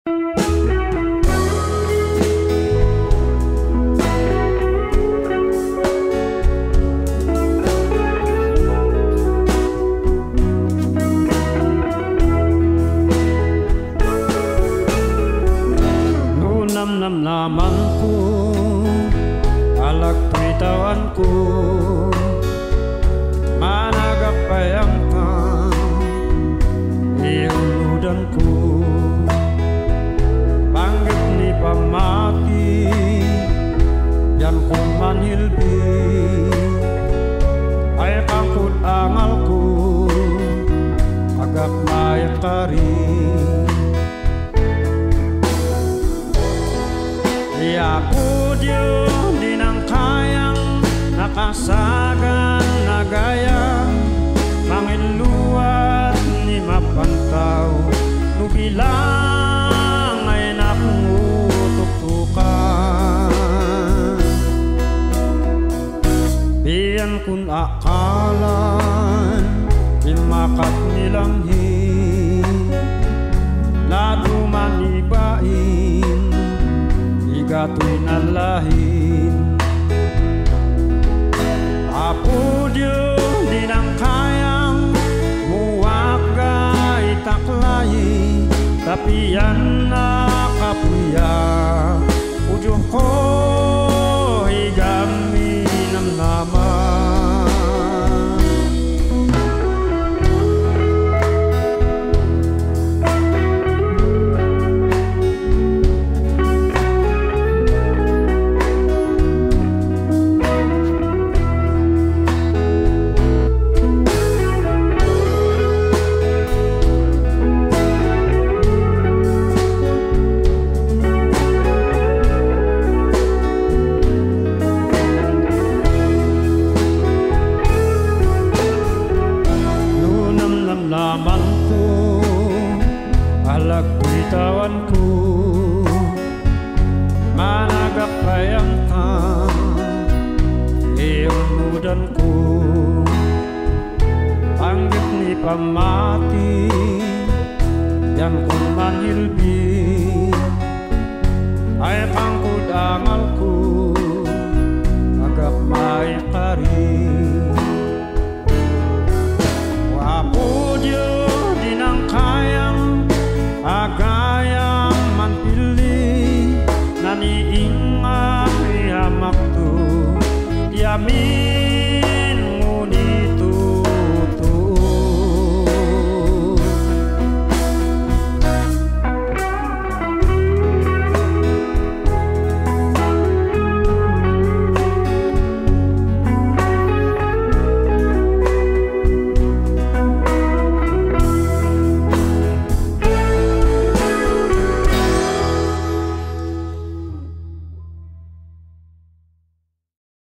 Namanku, alak tritawan-ku, managapayangkan iuludanku, panggit ni pamati, yan kung manhilbi, ay kangkut angalku, agak mayakari. Aku diyo dinangkayang nakasagan na gaya mangiluat ni mapantaw nubilang ay napungutuk-tukan biyan kun akalan ilmakat nilanghi laduman ibain gato'y nalahin. Apo Diyo di nang kayang muwagay taklay, tapi yan nakapuya udyok ko igami namnaman. Lamanku, alak tritawan-ku, managapayangkan iuludanku, panggit ni pamati, yan kung manhilbi, ay pangkud angalku, agap mayakari. Apo Diyo di nang kayang agayang manpili naniing ay hamakto yami